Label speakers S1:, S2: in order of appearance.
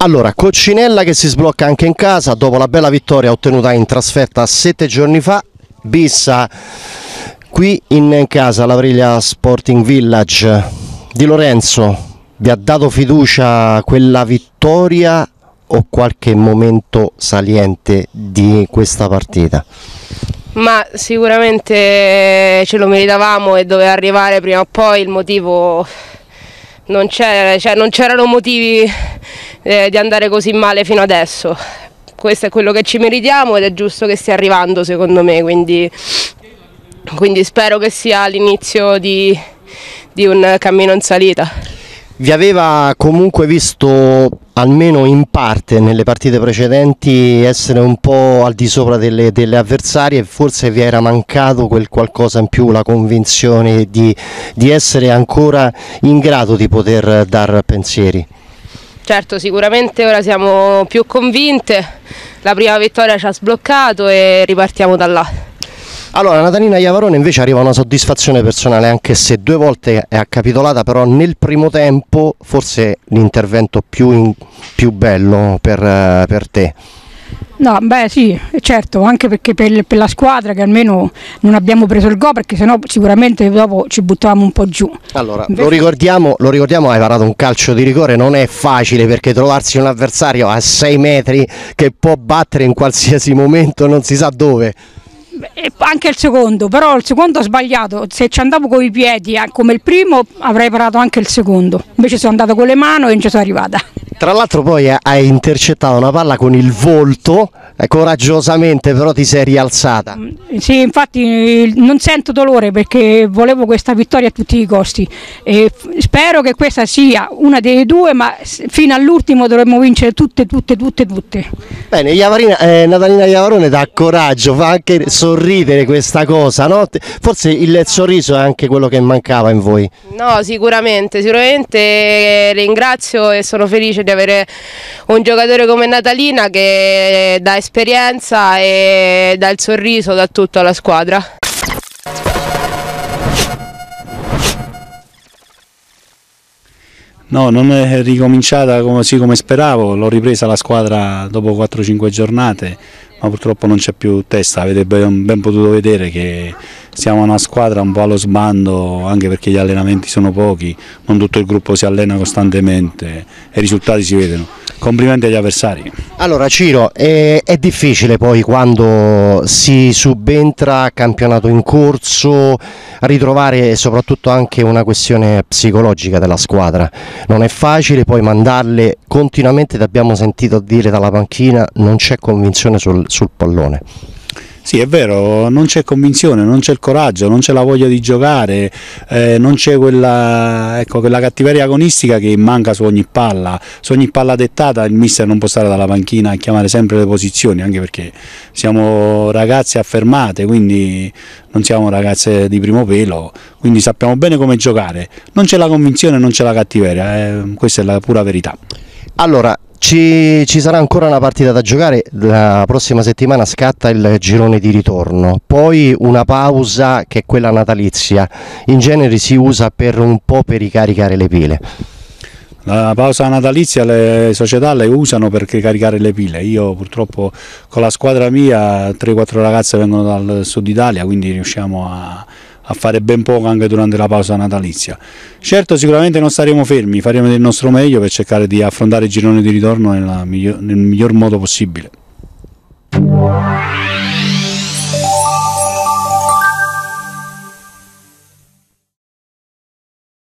S1: Allora, Coccinella che si sblocca anche in casa dopo la bella vittoria ottenuta in trasferta 7 giorni fa. Bissa qui in casa l'Aprilia Sporting Village. Di Lorenzo, vi ha dato fiducia quella vittoria o qualche momento saliente di questa partita?
S2: Ma sicuramente ce lo meritavamo e doveva arrivare prima o poi. Il motivo non c'era, cioè non c'erano motivi di andare così male fino adesso. Questo è quello che ci meritiamo ed è giusto che stia arrivando, secondo me, quindi spero che sia l'inizio di un cammino in salita.
S1: Vi aveva comunque visto, almeno in parte nelle partite precedenti, essere un po' al di sopra delle avversarie, forse vi era mancato quel qualcosa in più, la convinzione di essere ancora in grado di poter dar pensieri?
S2: Certo, sicuramente ora siamo più convinte, la prima vittoria ci ha sbloccato e ripartiamo da là.
S1: Allora, Natalina Iavarone invece arriva una soddisfazione personale, anche se 2 volte è accapitolata, però nel primo tempo forse l'intervento più bello per te.
S3: No, beh sì, certo, anche perché per la squadra che almeno non abbiamo preso il gol, perché sennò sicuramente dopo ci buttavamo un po' giù.
S1: Allora, lo ricordiamo, hai parato un calcio di rigore, non è facile perché trovarsi un avversario a 6 metri che può battere in qualsiasi momento, non si sa dove.
S3: Anche il secondo, però il secondo ho sbagliato, se ci andavo con i piedi come il primo avrei parato anche il secondo, invece sono andata con le mani e non ci sono arrivata.
S1: Tra l'altro poi hai intercettato una palla con il volto, coraggiosamente, però ti sei rialzata.
S3: Sì, infatti non sento dolore perché volevo questa vittoria a tutti i costi e spero che questa sia una delle 2, ma fino all'ultimo dovremmo vincere tutte.
S1: Bene, Natalina Iavarone dà coraggio, fa anche sorridere questa cosa, no? Forse il sorriso è anche quello che mancava in voi.
S2: No, sicuramente ringrazio e sono felice di avere un giocatore come Natalina che dà esperienza e dà il sorriso, dà tutto alla squadra.
S4: No, non è ricominciata così come speravo, l'ho ripresa la squadra dopo 4-5 giornate, ma purtroppo non c'è più testa. Avete ben potuto vedere che siamo una squadra un po' allo sbando, anche perché gli allenamenti sono pochi, non tutto il gruppo si allena costantemente e i risultati si vedono. Complimenti agli avversari.
S1: Allora Ciro, è difficile poi quando si subentra campionato in corso ritrovare soprattutto anche una questione psicologica della squadra, non è facile poi mandarle continuamente, abbiamo sentito dire dalla panchina, non c'è convinzione sul pallone.
S4: Sì, è vero, non c'è convinzione, non c'è il coraggio, non c'è la voglia di giocare, non c'è quella cattiveria agonistica che manca su ogni palla dettata. Il mister non può stare dalla panchina a chiamare sempre le posizioni, anche perché siamo ragazze affermate, quindi non siamo ragazze di primo pelo, quindi sappiamo bene come giocare. Non c'è la convinzione, non c'è la cattiveria, questa è la pura verità.
S1: Allora, ci sarà ancora una partita da giocare, la prossima settimana scatta il girone di ritorno, poi una pausa che è quella natalizia, in genere si usa per un po' per ricaricare le pile.
S4: La pausa natalizia le società le usano per caricare le pile. Io purtroppo con la squadra mia 3-4 ragazze vengono dal sud Italia, quindi riusciamo a fare ben poco anche durante la pausa natalizia. Certo, sicuramente non staremo fermi, faremo del nostro meglio per cercare di affrontare il girone di ritorno nel miglior modo possibile.